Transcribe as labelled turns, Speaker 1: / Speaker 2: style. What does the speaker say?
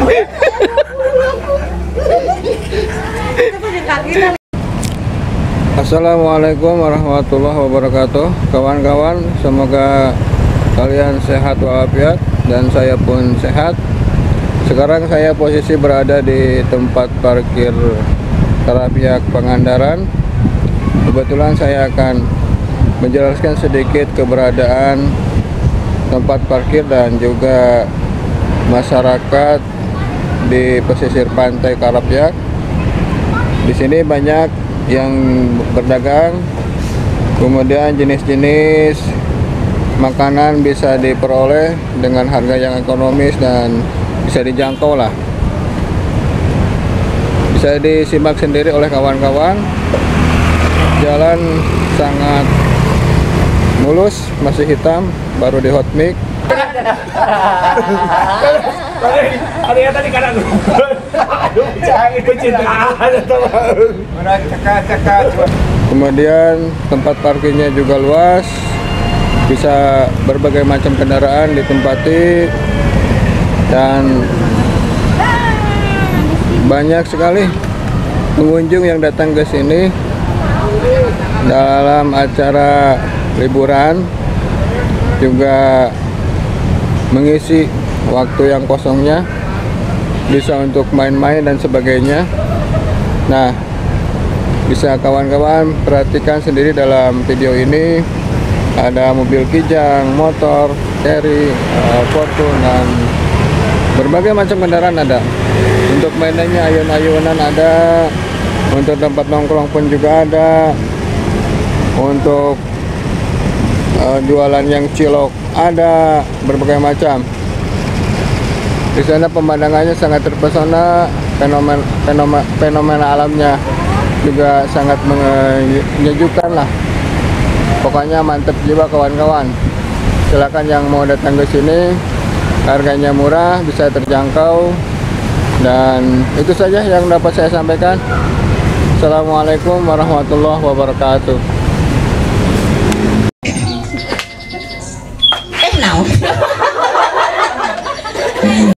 Speaker 1: Assalamualaikum warahmatullahi wabarakatuh. Kawan-kawan, semoga kalian sehat walafiat dan saya pun sehat. Sekarang saya posisi berada di tempat parkir Karapiak Pangandaran. Kebetulan saya akan menjelaskan sedikit keberadaan tempat parkir dan juga masyarakat di pesisir pantai Karapiak. Di sini banyak yang berdagang, kemudian jenis-jenis makanan bisa diperoleh dengan harga yang ekonomis dan bisa dijangkau lah. Bisa disimak sendiri oleh kawan-kawan. Jalan sangat mulus, masih hitam, baru di hot mix.
Speaker 2: Tadi kadang
Speaker 1: kemudian tempat parkirnya juga luas, bisa berbagai macam kendaraan ditempati dan banyak sekali pengunjung yang datang ke sini dalam acara liburan, juga mengisi waktu yang kosongnya, bisa untuk main-main dan sebagainya. Nah, bisa kawan-kawan perhatikan sendiri dalam video ini, ada mobil kijang, motor, carry, Fortune, dan berbagai macam kendaraan ada. Untuk mainannya ayun-ayunan ada, untuk tempat nongkrong pun juga ada, untuk jualan yang cilok ada, berbagai macam. Di sana pemandangannya sangat terpesona, fenomena alamnya juga sangat menyejukkan lah. Pokoknya mantep jiwa kawan-kawan. Silakan yang mau datang ke sini, harganya murah, bisa terjangkau. Dan itu saja yang dapat saya sampaikan. Assalamualaikum warahmatullahi wabarakatuh.
Speaker 3: Now.